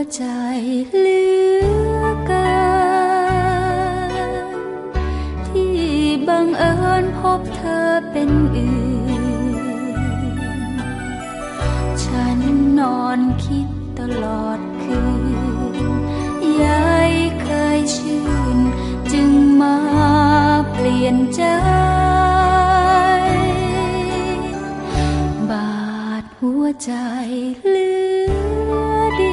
ใจเหลือเกินที่บังเอิญพบเธอเป็นอื่นฉันนอนคิดตลอดคืนยายเคยชื่นจึงมาเปลี่ยนใจบาดหัวใจเหลือดี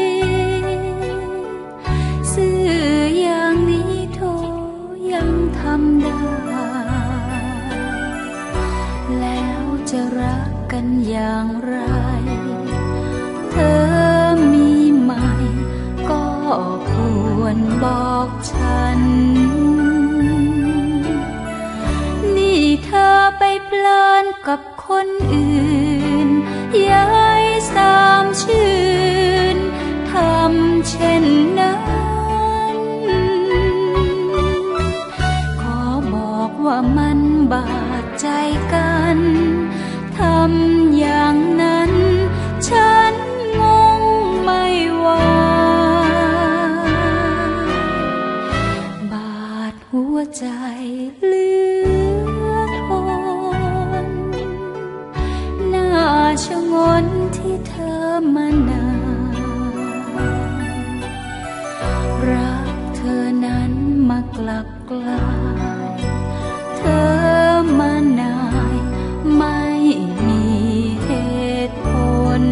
ซื่ออย่างนี้โทยังทำได้แล้วจะรักกันอย่างไรเธอมีใหม่ก็ควรบอกฉันนี่เธอไปเพลินกับคนอื่นยายสามชื่นทำเช่นนั้นขอบอกว่ามันบาดใจกันทำอย่างนั้นฉันงงไม่ว่าบาดหัวใจเหลือทนน่าชะงนที่เธอมานานรักเธอนั้นมากลับกลายเธอมานายไม่มีเหตุผล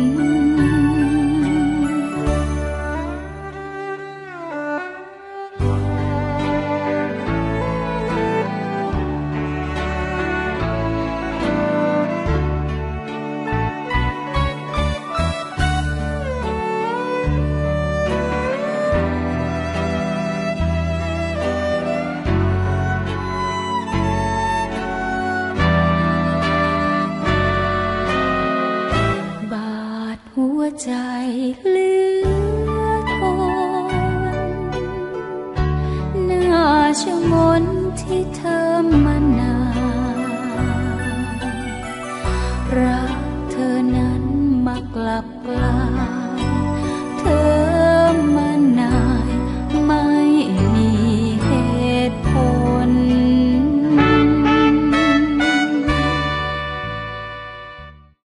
หัวใจเหลือทนน่าชะงนที่เธอมานานรักเธอนั้นมากลับกลาย